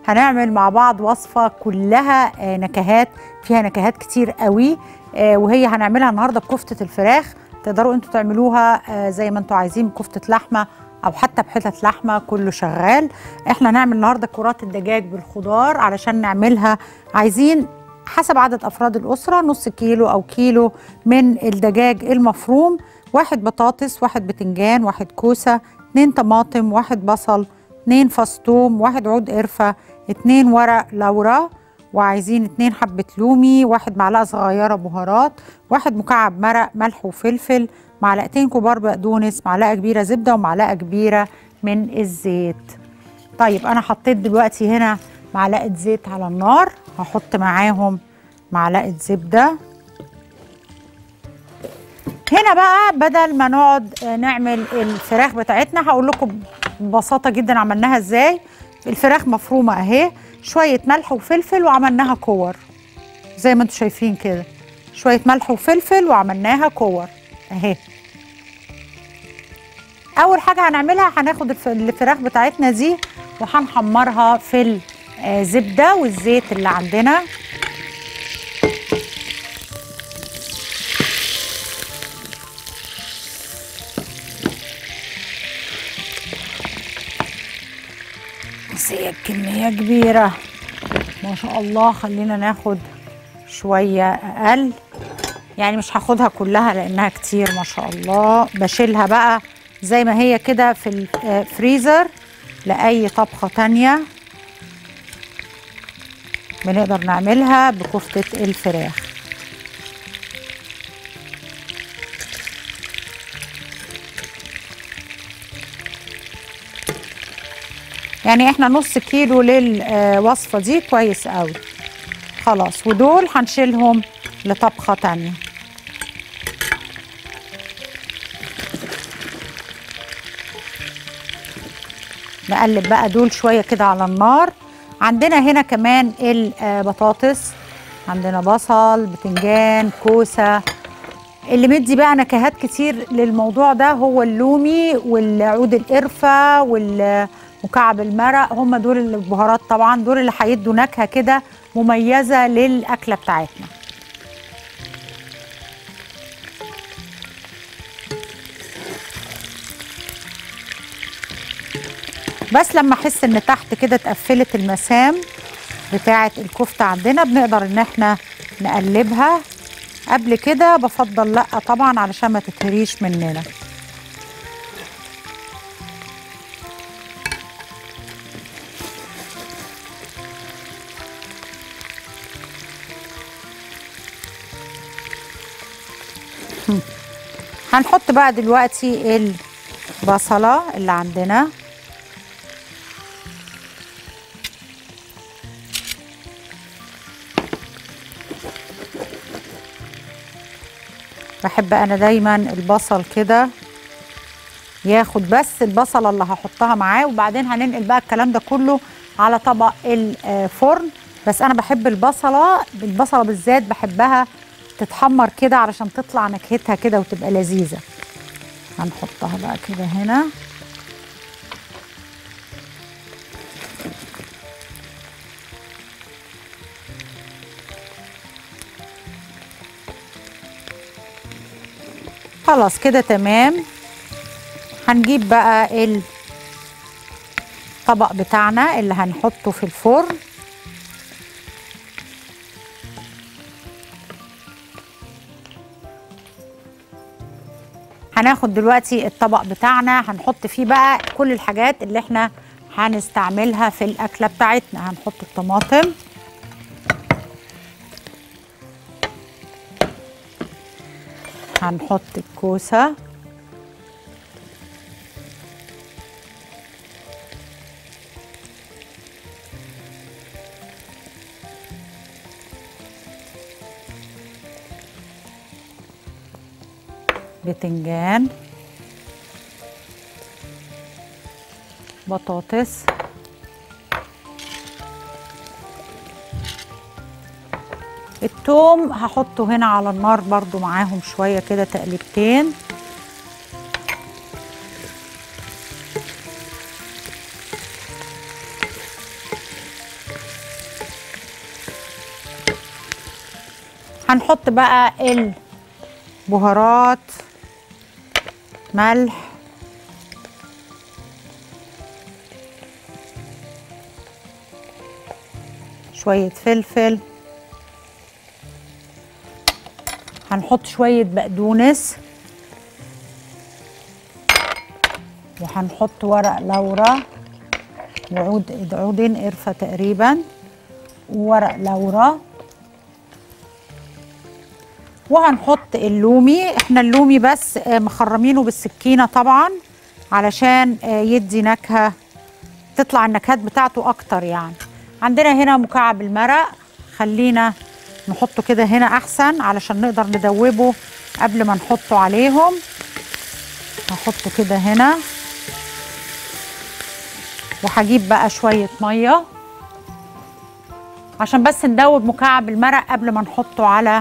هنعمل مع بعض وصفة كلها نكهات، فيها نكهات كتير قوي. وهي هنعملها النهارده بكفتة الفراخ. تقدروا انتوا تعملوها زي ما انتوا عايزين، بكفتة لحمة او حتى بحتت لحمة، كله شغال. احنا هنعمل النهارده كرات الدجاج بالخضار. علشان نعملها عايزين حسب عدد افراد الاسرة نص كيلو او كيلو من الدجاج المفروم، 1 بطاطس، 1 بتنجان، 1 كوسة، 2 طماطم، 1 بصل، 2 فص ثوم، 1 عود قرفة، 2 ورق لورا، وعايزين 2 حبة لومي، 1 معلقة صغيرة بهارات، 1 مكعب مرق ملح وفلفل، معلقتين كبار بقدونس، معلقة كبيرة زبدة، ومعلقة كبيرة من الزيت. طيب أنا حطيت دلوقتي هنا معلقة زيت على النار، هحط معاهم معلقة زبدة. هنا بقى بدل ما نقعد نعمل الفراخ بتاعتنا، هقول لكم ببساطة جدا عملناها ازاي. الفراخ مفرومة اهي، شوية ملح وفلفل وعملناها كور زي ما انتم شايفين كده، شوية ملح وفلفل وعملناها كور اهي. اول حاجة هنعملها هناخد الفراخ بتاعتنا دي وهنحمرها في الزبدة والزيت اللي عندنا. بس هي كمية كبيرة ما شاء الله، خلينا ناخد شوية أقل، يعني مش هاخدها كلها لأنها كتير ما شاء الله. بشيلها بقى زي ما هي كده في الفريزر لأي طبخة تانية بنقدر نعملها بكفتة الفراخ. يعني احنا نص كيلو للوصفة دي كويس قوي خلاص، ودول هنشيلهم لطبخة تانية. نقلب بقى دول شوية كده على النار. عندنا هنا كمان البطاطس، عندنا بصل، بتنجان، كوسة. اللي مدي بقى نكهات كتير للموضوع ده هو اللومي والعود القرفة ومكعب المرق، هم دول البهارات طبعا، دول اللي هيدوا نكهة كده مميزة للأكلة بتاعتنا. بس لما احس ان تحت كده اتقفلت المسام بتاعه الكفته عندنا بنقدر ان احنا نقلبها. قبل كده بفضل لا طبعا علشان ما تتهريش مننا. هنحط بقى دلوقتي البصله اللي عندنا، بحب انا دايما البصل كده ياخد بس البصله اللي هحطها معاه، وبعدين هننقل بقى الكلام ده كله على طبق الفرن. بس انا بحب البصله بالذات بحبها تتحمر كده علشان تطلع نكهتها كده وتبقى لذيذه. هنحطها بقى كده هنا. خلاص كده تمام. هنجيب بقى الطبق بتاعنا اللي هنحطه في الفرن. هناخد دلوقتي الطبق بتاعنا هنحط فيه بقى كل الحاجات اللي احنا هنستعملها في الأكلة بتاعتنا. هنحط الطماطم، هنحط الكوسة، بتنجان، بطاطس، التوم هحطه هنا على النار برضو معاهم شوية كده تقليبتين. هنحط بقى البهارات، ملح، شوية فلفل، هنحط شوية بقدونس، وهنحط ورق لورا عودين قرفة تقريبا، وورق لورا، وهنحط اللومي. احنا اللومي بس مخرمينه بالسكينة طبعا علشان يدي نكهة، تطلع النكهات بتاعته اكتر يعني. عندنا هنا مكعب المرق، خلينا نحطه كده هنا احسن علشان نقدر ندوبه قبل ما نحطه عليهم. هحطه كده هنا، وهجيب بقى شوية مية عشان بس ندوب مكعب المرق قبل ما نحطه على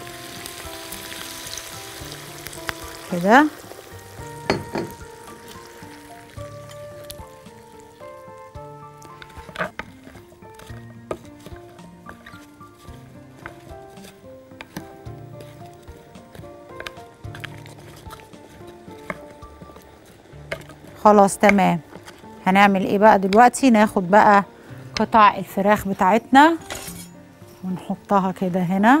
كده. خلاص تمام. هنعمل ايه بقى دلوقتي؟ ناخد بقى قطع الفراخ بتاعتنا ونحطها كده هنا،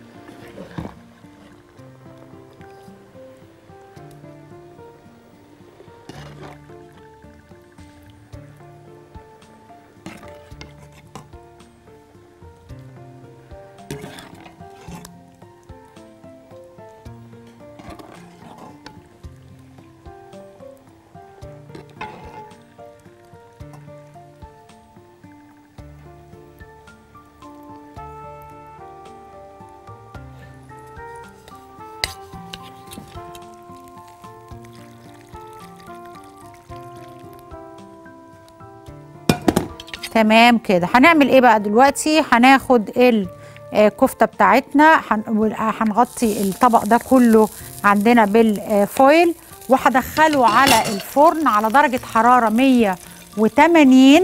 تمام كده. هنعمل ايه بقى دلوقتي؟ هناخد الكفته بتاعتنا، هنغطي الطبق ده كله عندنا بالفويل، وهدخله على الفرن على درجه حراره 180.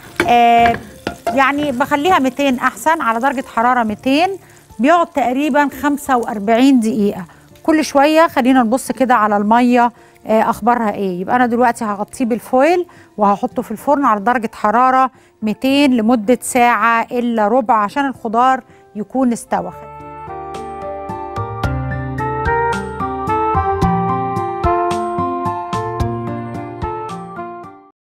يعني بخليها 200 احسن، على درجه حراره 200. بيقعد تقريبا 45 دقيقه. كل شويه خلينا نبص كده على الميه اخبارها ايه. يبقى انا دلوقتي هغطيه بالفويل وهحطه في الفرن على درجه حراره 200 لمده ساعه الا ربع عشان الخضار يكون استوى.